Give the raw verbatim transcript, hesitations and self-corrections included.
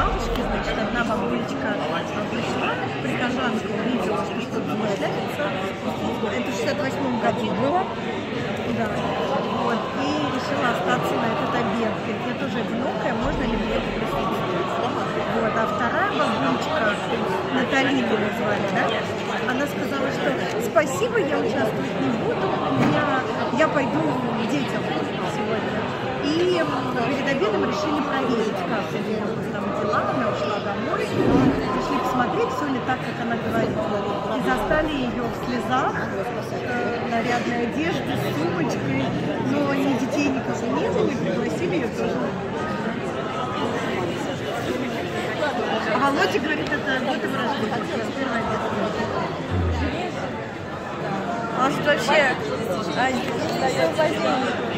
бабушки, значит, одна бабулечка пришла, прихожанка увидела, что что-то замышляется. Это в шестьдесят восьмом году было. Да. Вот. И решила остаться на этот обед. Говорит, я тоже одинокая, можно ли мне присутствовать? Вот. А вторая бабулечка, Наталья назвали, да? Она сказала, что спасибо, я участвовать не буду, у меня, я пойду к детям сегодня. И перед обедом решили проверить, как у нее там дела, она ушла домой, решили посмотреть, все ли так, как она говорит. И застали ее в слезах, э, нарядной одежде, с сумочкой, но ни детей никого не было, и пригласили ее тоже. А Володя говорит, это год его рождения, первое детство. А что вообще?